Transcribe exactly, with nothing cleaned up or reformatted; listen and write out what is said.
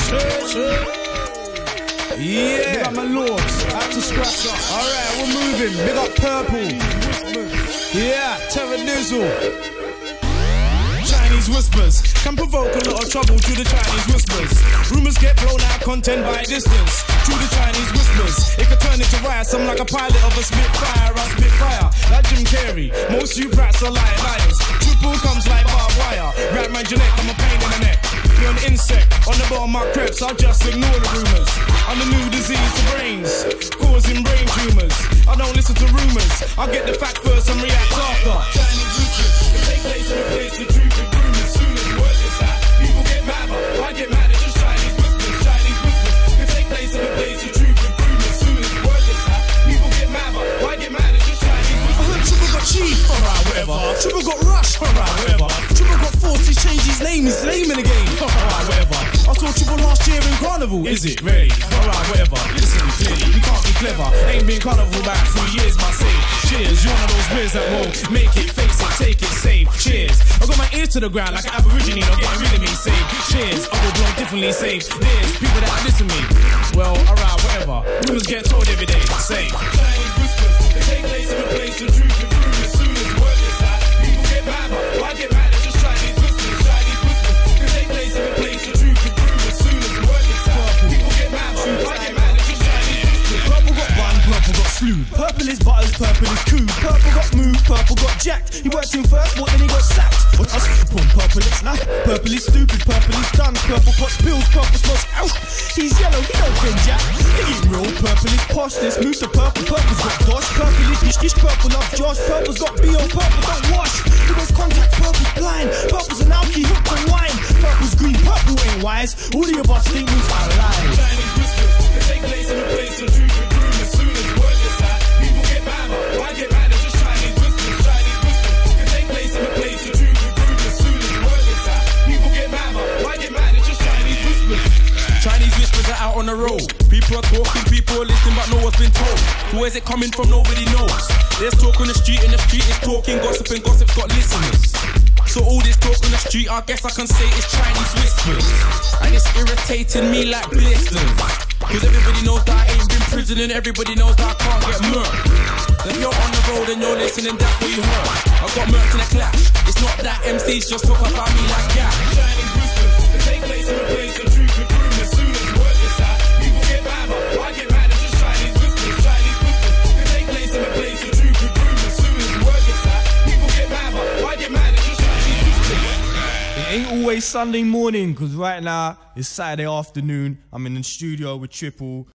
Yeah. Big up my lords, out to scratch up. Alright, we're moving. Big up Purple. Yeah, Terror Nizzle. Chinese whispers can provoke a lot of trouble through the Chinese whispers. Rumors get blown out, content by distance. Through the Chinese whispers, it could turn into riots. I'm like a pilot of a Spitfire. I spit fire like Jim Carrey. Most you brats are like liars. Triple comes like barbed wire. Rap my Jeanette, I'm a pain in the neck. You're an insect on the bottom of my crepes. I just ignore the rumors. I'm the new disease to brains, causing brain tumors. I don't listen to rumors. I get the fact first and react after. Chinese whispers can take place and replace the truth with rumors. Soon as word gets out, people get mad, but I get mad at just Chinese whispers. Chinese whispers can take place and replace the truth with rumors. Soon as word gets out, people get mad, but I get mad at just Chinese whispers. I heard Triple got cheese, alright, whatever. Triple got rush, alright, whatever. Triple got forced, he changed his name, his name in the game, alright, whatever. I saw Triple last year in Carnival, is it really? Alright, whatever. Listen to me clearly, you can't be clever. Ain't been Carnival about three years, my say. Cheers, you're one of those beers that won't make it, face it, take it, safe. Cheers. I got my ears to the ground like an Aborigine, not getting rid of me, safe. Cheers, I will blow differently, safe. There's people that listen to me. Well, alright, whatever. Rumors get told every day, safe. Chinese whispers, they take place and replace the truth with rumors. Soon as word gets out, people get mad, but I get mad at just Chinese whispers. Chinese whispers, they take place and replace the truth with rumors. Soon as word gets out, people get mad, but I get mad at just Chinese whispers. Purple got bun, purple got slew. Purple is butters, purple is cool. Purple got moved, purple got jacked. He worked in first, but then he got sacked. What I skip on purple, it's not. Purple is stupid, purple is dumb. Purple pots pills, purple smells out. He's yellow, he don't think jack. He ain't real, purple is posh. Let's move to purple, purple's got dosh. Purple is dish, dish, purple love Josh. Purple's got B O, purple don't wash. He goes contact, purple's blind. Purple's an alky, hooked on wine. Purple's green, purple ain't wise. All the above statements are lies. Chinese whispers, they take place and replace the truth with rumors. Soon as word gets out, people get mad, but I get mad at just Chinese whispers. Chinese whispers, they take place and replace the truth with rumors. Soon as word gets out, people get mad, but I get mad at just Chinese whispers. Chinese whispers are out on the road. People are talking, people are listening, but no one's been told. So where's it coming from? Nobody knows. There's talk on the street, and the street is talking gossip, and gossip's got listeners. So all this talk on the street, I guess I can say it's Chinese whispers. And it's irritating me like blisters. Cause everybody knows that I ain't been prison, and everybody knows that I can't get murked. If you're on the road and you're listening, that's what you heard. I got murked in a clash. It's not that M Cs just talk about me like that. Chinese whispers, they take place and replace the truth with rumors. Soon as word gets out, people get mad, but I get mad at just Chinese whispers. Chinese whispers, they take place and replace the truth with rumors. Soon as word gets out, people get mad, but I get mad at just Chinese whispers. It ain't always Sunday morning, cause right now it's Saturday afternoon. I'm in the studio with Triple.